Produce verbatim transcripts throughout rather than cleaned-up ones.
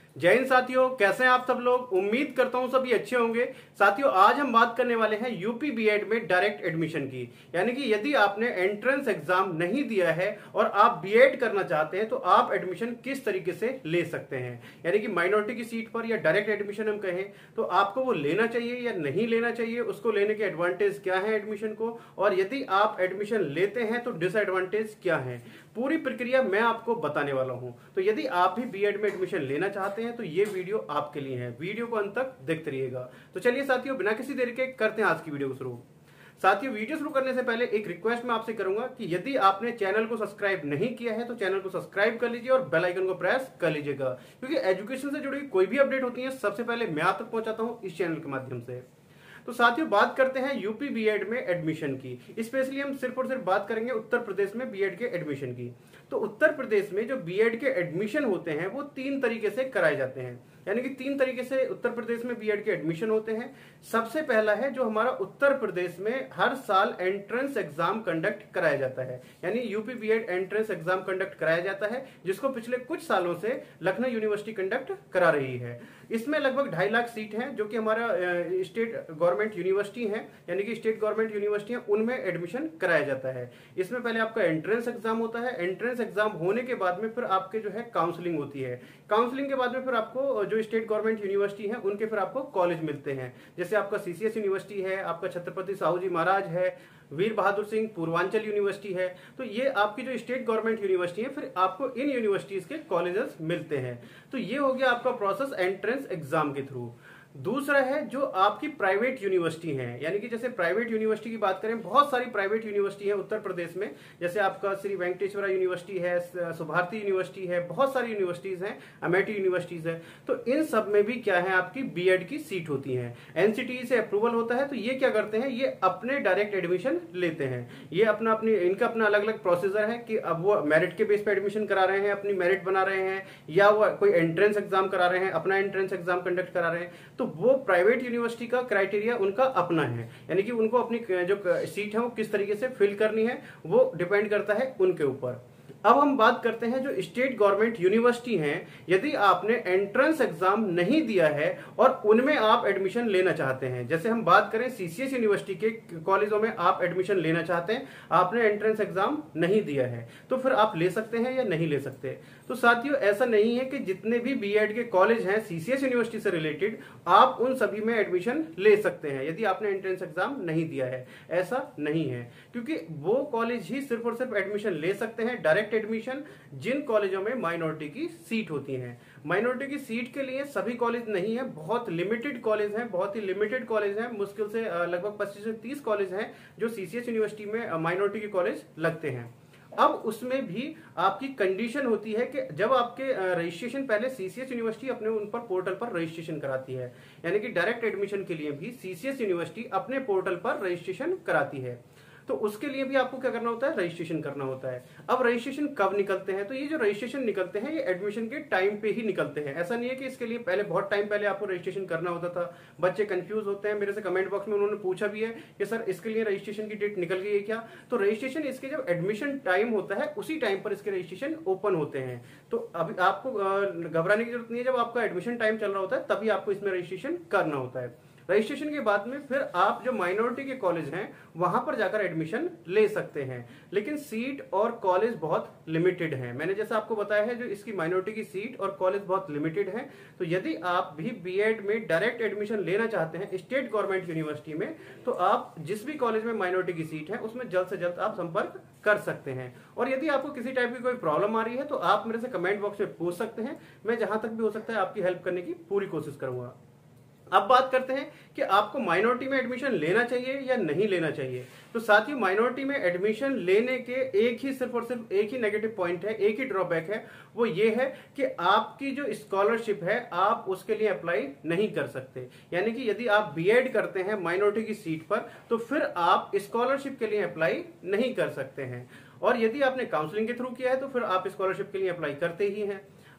जय हिंद साथियों, कैसे हैं आप सब लोग। उम्मीद करता हूं सभी अच्छे होंगे। साथियों, आज हम बात करने वाले हैं यूपी बीएड में डायरेक्ट एडमिशन की। यानी कि यदि आपने एंट्रेंस एग्जाम नहीं दिया है और आप बीएड करना चाहते हैं तो आप एडमिशन किस तरीके से ले सकते हैं। यानी कि माइनॉरिटी की सीट पर या डायरेक्ट एडमिशन हम कहें तो आपको वो लेना चाहिए या नहीं लेना चाहिए, उसको लेने के एडवांटेज क्या है एडमिशन को, और यदि आप एडमिशन लेते हैं तो डिसएडवांटेज क्या है, पूरी प्रक्रिया मैं आपको बताने वाला हूं। तो यदि आप भी बीएड में एडमिशन लेना चाहते हैं तो ये वीडियो आपके लिए है। वीडियो को अंत तक देखते रहिएगा। तो चलिए साथियों, बिना किसी देरी के करते हैं आज की वीडियो को शुरू। साथियों, वीडियो शुरू करने से पहले एक रिक्वेस्ट मैं आपसे करूंगा कि यदि आपने चैनल को सब्सक्राइब नहीं किया है तो चैनल को सब्सक्राइब कर लीजिए और बेल आइकन को प्रेस कर लीजिएगा, क्योंकि एजुकेशन से जुड़ी कोई भी अपडेट होती है सबसे पहले मैं आप तक पहुंचाता हूं इस चैनल के माध्यम से। तो साथियों, बात करते हैं यूपी बीएड में एडमिशन की। स्पेशली हम सिर्फ और सिर्फ बात करेंगे उत्तर प्रदेश में बीएड के एडमिशन की। तो उत्तर प्रदेश में जो बीएड के एडमिशन होते हैं वो तीन तरीके से कराए जाते हैं। यानी कि तीन तरीके से उत्तर प्रदेश में बीएड के एडमिशन होते हैं। सबसे पहला है जो हमारा उत्तर प्रदेश में हर साल एंट्रेंस एग्जाम कंडक्ट कराया जाता है, यानी UP BEd entrance exam conduct कराया जाता है, जिसको पिछले कुछ सालों से लखनऊ यूनिवर्सिटी कंडक्ट करा रही है। इसमें लगभग ढाई लाख सीट हैं जो कि हमारा स्टेट गवर्नमेंट यूनिवर्सिटी है, यानी कि स्टेट गवर्नमेंट यूनिवर्सिटी है, उनमें एडमिशन कराया जाता है। इसमें पहले आपका एंट्रेंस एग्जाम होता है। एंट्रेंस एग्जाम होने के बाद में फिर आपके जो है काउंसलिंग होती है। काउंसलिंग के बाद में फिर आपको जो स्टेट गवर्नमेंट यूनिवर्सिटी है उनके फिर आपको कॉलेज मिलते हैं। जैसे आपका सीसीएस यूनिवर्सिटी है, आपका छत्रपति साहू जी महाराज है, वीर बहादुर सिंह पूर्वांचल यूनिवर्सिटी है। तो ये आपकी जो स्टेट गवर्नमेंट यूनिवर्सिटी है, फिर आपको इन यूनिवर्सिटीज के कॉलेजेस मिलते हैं। तो ये हो गया आपका प्रोसेस एंट्रेंस एग्जाम के थ्रू। दूसरा है जो आपकी प्राइवेट यूनिवर्सिटी है, यानी कि जैसे प्राइवेट यूनिवर्सिटी की बात करें, बहुत सारी प्राइवेट यूनिवर्सिटी है उत्तर प्रदेश में। जैसे आपका श्री वेंकटेश्वरा यूनिवर्सिटी है, सुभारती यूनिवर्सिटी है, बहुत सारी यूनिवर्सिटीज हैं, अमेठी यूनिवर्सिटीज है। तो इन सब में भी क्या है, आपकी बीएड की सीट होती है। एनसीटीई से अप्रूवल होता है। तो ये क्या करते हैं, ये अपने डायरेक्ट एडमिशन लेते हैं। ये अपना अपनी इनका अपना अलग अलग प्रोसीजर है कि अब वो मेरिट के बेस पे एडमिशन करा रहे हैं, अपनी मेरिट बना रहे हैं, या वो कोई एंट्रेंस एग्जाम करा रहे हैं, अपना एंट्रेंस एग्जाम कंडक्ट करा रहे हैं। तो वो प्राइवेट यूनिवर्सिटी का क्राइटेरिया उनका अपना है, यानी कि उनको अपनी जो सीट है वो किस तरीके से फिल करनी है वो डिपेंड करता है उनके ऊपर। अब हम बात करते हैं जो स्टेट गवर्नमेंट यूनिवर्सिटी हैं। यदि आपने एंट्रेंस एग्जाम नहीं दिया है और उनमें आप एडमिशन लेना चाहते हैं, जैसे हम बात करें सीसीएस यूनिवर्सिटी के कॉलेजों में आप एडमिशन लेना चाहते हैं, आपने एंट्रेंस एग्जाम नहीं दिया है, तो फिर आप ले सकते हैं या नहीं ले सकते। तो साथियों, ऐसा नहीं है कि जितने भी बीएड के कॉलेज हैं सीसीएस यूनिवर्सिटी से रिलेटेड, आप उन सभी में एडमिशन ले सकते हैं यदि आपने एंट्रेंस एग्जाम नहीं दिया है। ऐसा नहीं है, क्योंकि वो कॉलेज ही सिर्फ और सिर्फ एडमिशन ले सकते हैं डायरेक्ट एडमिशन जिन कॉलेजों में माइनॉरिटी की सीट होती है। माइनॉरिटी की सीट के लिए सभी कॉलेज नहीं है, बहुत लिमिटेड कॉलेज हैं, बहुत ही लिमिटेड कॉलेज हैं। मुश्किल से लगभग पच्चीस से तीस कॉलेज हैं जो सीसीएस यूनिवर्सिटी में माइनॉरिटी के कॉलेज लगते हैं। अब उसमें भी आपकी कंडीशन होती है कि जब आपके रजिस्ट्रेशन, पहले सीसीएस यूनिवर्सिटी अपने उन पर पोर्टल पर रजिस्ट्रेशन कराती है, यानी कि डायरेक्ट एडमिशन के लिए भी सीसीएस यूनिवर्सिटी अपने पोर्टल पर रजिस्ट्रेशन कराती है। तो उसके लिए भी आपको क्या करना होता है, रजिस्ट्रेशन करना होता है। अब रजिस्ट्रेशन कब निकलते हैं, तो ये जो रजिस्ट्रेशन निकलते हैं ये एडमिशन के टाइम पे ही निकलते हैं। ऐसा नहीं है कि इसके लिए पहले बहुत टाइम पहले आपको रजिस्ट्रेशन करना होता था। बच्चे कंफ्यूज होते हैं, मेरे से कमेंट बॉक्स में उन्होंने पूछा भी है कि सर इसके लिए रजिस्ट्रेशन की डेट निकल गई है क्या। तो रजिस्ट्रेशन इसके जब एडमिशन टाइम होता है उसी टाइम पर इसके रजिस्ट्रेशन ओपन होते हैं। तो अभी आपको घबराने की जरूरत नहीं है, जब आपका एडमिशन टाइम चल रहा होता है तभी आपको इसमें रजिस्ट्रेशन करना होता है। रजिस्ट्रेशन के बाद में फिर आप जो माइनॉरिटी के कॉलेज हैं वहां पर जाकर एडमिशन ले सकते हैं, लेकिन सीट और कॉलेज बहुत लिमिटेड हैं। मैंने जैसा आपको बताया है, जो इसकी माइनॉरिटी की सीट और कॉलेज बहुत लिमिटेड हैं। तो यदि आप भी बीएड में डायरेक्ट एडमिशन लेना चाहते हैं स्टेट गवर्नमेंट यूनिवर्सिटी में, तो आप जिस भी कॉलेज में माइनॉरिटी की सीट है उसमें जल्द से जल्द आप संपर्क कर सकते हैं। और यदि आपको किसी टाइप की कोई प्रॉब्लम आ रही है तो आप मेरे से कमेंट बॉक्स में पूछ सकते हैं। मैं जहां तक भी हो सकता है आपकी हेल्प करने की पूरी कोशिश करूंगा। अब बात करते हैं कि आपको माइनॉरिटी में एडमिशन लेना चाहिए या नहीं लेना चाहिए। तो साथियों, माइनॉरिटी में एडमिशन लेने के एक ही सिर्फ और सिर्फ एक ही नेगेटिव पॉइंट है, एक ही ड्रॉबैक है, वो ये है कि आपकी जो स्कॉलरशिप है आप उसके लिए अप्लाई नहीं कर सकते। यानी कि यदि आप बीएड करते हैं माइनॉरिटी की सीट पर तो फिर आप स्कॉलरशिप के लिए अप्लाई नहीं कर सकते हैं। और यदि आपने काउंसलिंग के थ्रू किया है तो फिर आप स्कॉलरशिप के लिए अप्लाई करते ही हैं।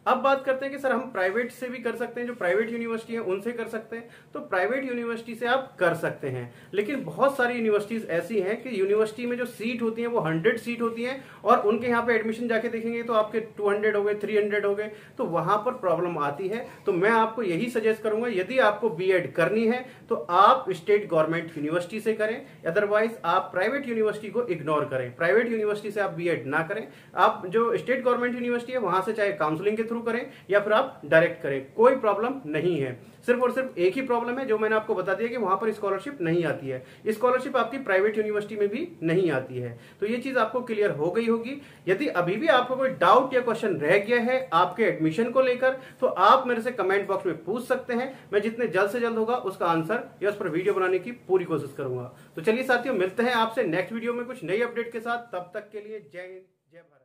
अब बात करते हैं कि सर हम प्राइवेट से भी कर सकते हैं, जो प्राइवेट यूनिवर्सिटी है उनसे कर सकते हैं। तो प्राइवेट यूनिवर्सिटी से आप कर सकते हैं, लेकिन बहुत सारी यूनिवर्सिटीज ऐसी हैं कि यूनिवर्सिटी में जो सीट होती है वो हंड्रेड सीट होती है और उनके यहाँ पे एडमिशन जाके देखेंगे तो आपके टू हंड्रेड हो गए, थ्री हंड्रेड हो गए, तो वहां पर प्रॉब्लम आती है। तो मैं आपको यही सजेस्ट करूंगा, यदि आपको बीएड करनी है तो आप स्टेट गवर्नमेंट यूनिवर्सिटी से करें, अदरवाइज आप प्राइवेट यूनिवर्सिटी को इग्नोर करें। प्राइवेट यूनिवर्सिटी से आप बीएड ना करें, आप जो स्टेट गवर्नमेंट यूनिवर्सिटी है वहां से चाहे काउंसलिंग के थ्रू करें या फिर आप डायरेक्ट करें, कोई प्रॉब्लम नहीं है। सिर्फ और सिर्फ एक ही प्रॉब्लम है जो मैंने आपको बता दिया कि वहां पर स्कॉलरशिप नहीं आती है। स्कॉलरशिप आपकी प्राइवेट यूनिवर्सिटी में भी नहीं आती है। तो ये चीज आपको क्लियर हो गई होगी। यदि अभी भी आपको कोई डाउट या क्वेश्चन रह गया है आपके एडमिशन को लेकर, तो आप मेरे से कमेंट बॉक्स में पूछ सकते हैं। मैं जितने जल्द से जल्द होगा उसका आंसर या उस पर वीडियो बनाने की पूरी कोशिश करूंगा। तो चलिए साथियों, मिलते हैं आपसे नेक्स्ट वीडियो में कुछ नई अपडेट के साथ। तब तक के लिए जय हिंद, जय भारत।